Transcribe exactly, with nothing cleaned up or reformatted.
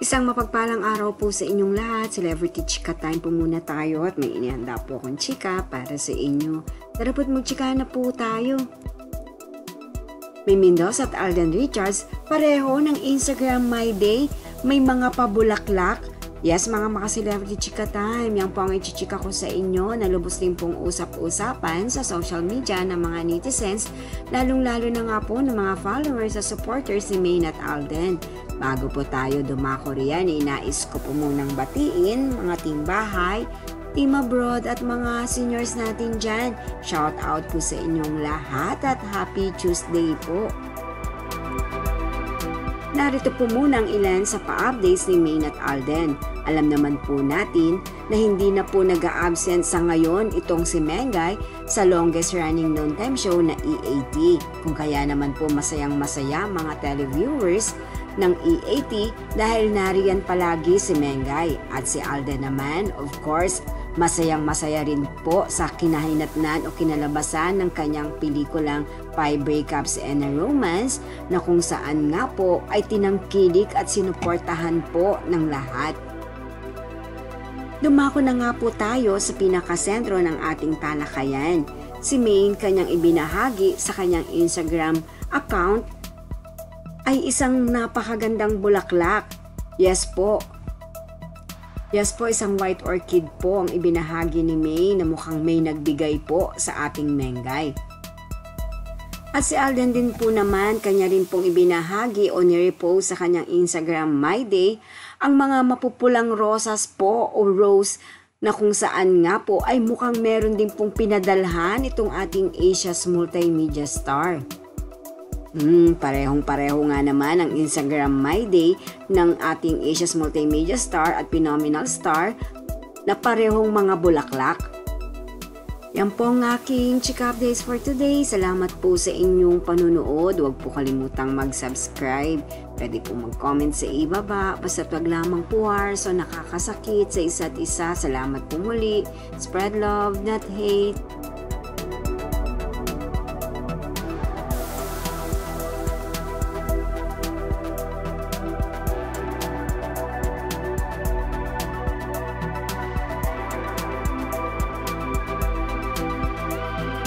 Isang mapagpalang araw po sa inyong lahat. Celebrity Chika Time po muna tayo at may inihanda po akong chika para sa inyo. Tara po't magchika na po tayo. May Mendoza at Alden Richards, pareho ng Instagram My Day, may mga pabulaklak. Yes, mga maka-celebrity chika time, yan po ang ichichika ko sa inyo na lubos din pong usap-usapan sa social media ng mga netizens, lalong-lalo na nga po ng mga followers at supporters ni Maine at Alden. Bago po tayo dumako riyan, inais ko po munang batiin mga team bahay, team abroad at mga seniors natin dyan. Shout out po sa inyong lahat at happy Tuesday po. Narito po muna ang ilan sa pa-updates ni Maine at Alden. Alam naman po natin na hindi na po nag-a-absent sa ngayon itong si Mengay sa longest running noontime show na E A T. Kung kaya naman po masayang masaya mga televiewers ng E A T dahil nariyan palagi si Mengay. At si Alden naman, of course, masayang masaya rin po sa kinahinatnan o kinalabasan ng kanyang pelikulang Five Breakups and a Romance na kung saan nga po ay tinangkilik at sinuportahan po ng lahat. Dumako na nga po tayo sa pinakasentro ng ating talakayan. Si Maine kanyang ibinahagi sa kanyang Instagram account ay isang napakagandang bulaklak. Yes po. Yes po, isang white orchid po ang ibinahagi ni Maine na mukhang may nagbigay po sa ating Mengay. At si Alden din po naman, kanya rin pong ibinahagi o nirepost sa kanyang Instagram My Day ang mga mapupulang rosas po o rose na kung saan nga po ay mukhang meron din pong pinadalhan itong ating Asia's multimedia star. Hmm, parehong-pareho nga naman ang Instagram My Day ng ating Asia's multimedia star at phenomenal star na parehong mga bulaklak. Yan po ang aking chika updates for today. Salamat po sa inyong panunood. Huwag po kalimutang mag-subscribe. Pwede po mag-comment sa ibaba. Basta't wag lamang puwars o nakakasakit sa isa't isa. Salamat po muli. Spread love, not hate.